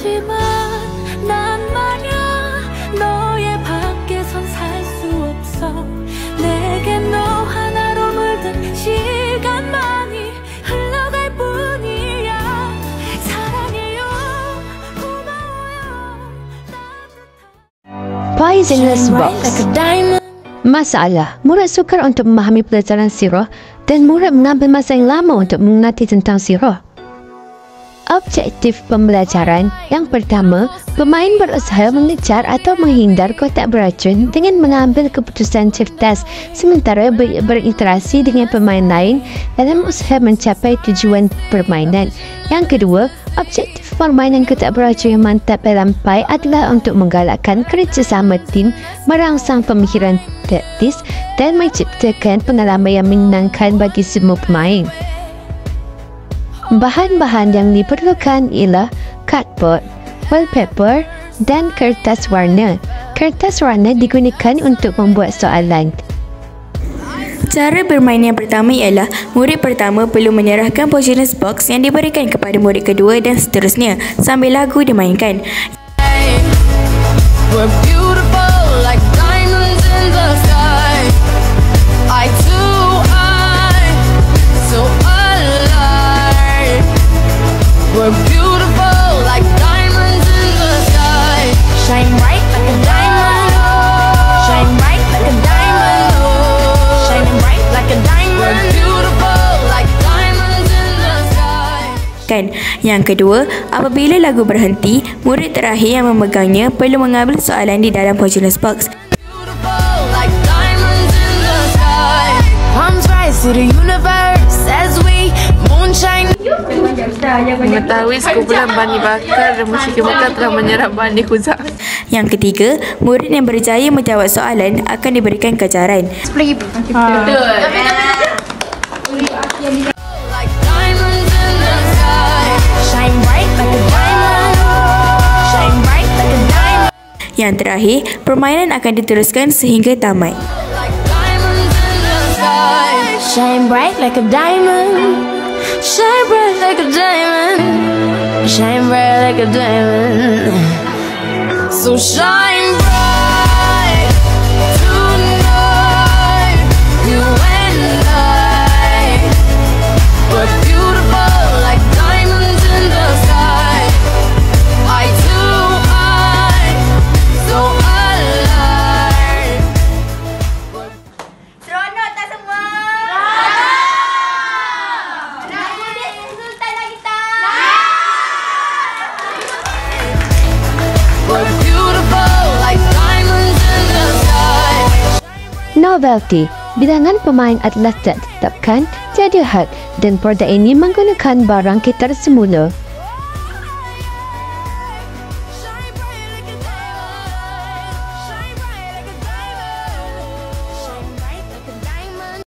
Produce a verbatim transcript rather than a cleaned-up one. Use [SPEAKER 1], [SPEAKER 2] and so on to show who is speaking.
[SPEAKER 1] 하지만 난 말야 너의 밖에선 살 수 없어 내게 너 하나로 물든 시간만이 흘러갈 뿐이야 사랑해요 고마워요
[SPEAKER 2] Poisonous Box. Masalah, murid sukar untuk memahami pelajaran sirah dan murid mengambil masa yang lama untuk mengerti tentang sirah. Objektif pembelajaran yang pertama, pemain berusaha mengejar atau menghindar kotak beracun dengan mengambil keputusan cerdas sementara ber berinteraksi dengan pemain lain dalam usaha mencapai tujuan permainan. Yang kedua, objektif permainan kotak beracun yang mantap dalam pai adalah untuk menggalakkan kerjasama tim, merangsang pemikiran taktis dan menciptakan pengalaman yang menyenangkan bagi semua pemain. Bahan-bahan yang diperlukan ialah cardboard, wallpaper dan kertas warna. Kertas warna digunakan untuk membuat soalan.
[SPEAKER 3] Cara bermain yang pertama ialah murid pertama perlu menyerahkan poisonous box yang diberikan kepada murid kedua dan seterusnya sambil lagu dimainkan.
[SPEAKER 1] We're beautiful like diamonds in the sky. I too, I so alive. We're beautiful like diamonds in the sky. Shine bright like a diamond. Shine bright like a diamond. Shining bright like a diamond. We're beautiful like diamonds in the sky.
[SPEAKER 3] Kan. Yang kedua, apabila lagu berhenti, murid terakhir yang memegangnya perlu mengambil soalan di dalam poisonous box.
[SPEAKER 1] Beautiful like diamonds in the sky. Palms rise to the universe as we moonshine.
[SPEAKER 4] Mengetahui sekumpulan Bani Bakar dan musyrikin Mekah telah menyerang Bani Khuzah.
[SPEAKER 3] Yang ketiga, murid yang berjaya menjawab soalan akan diberikan ganjaran.
[SPEAKER 1] Like diamonds in the sky. Shine bright like a diamond. Shine bright like a diamond.
[SPEAKER 3] Yang terakhir, permainan akan diteruskan sehingga tamat.
[SPEAKER 1] Like diamonds in the sky. Shine bright like a diamond. Shine bright like a diamond. Shine bright like a diamond. So shine bright tonight. You and I. We're beautiful like diamonds in the sky. I too, I so alive.
[SPEAKER 5] Seronok tak semua? Nak mudik Sultan lagi tak?
[SPEAKER 1] We're beautiful like diamonds in the sky.
[SPEAKER 2] Novelty, bilangan pemain adalah tak ditetapkan, tiada had dan perda ini menggunakan barang kitar semula.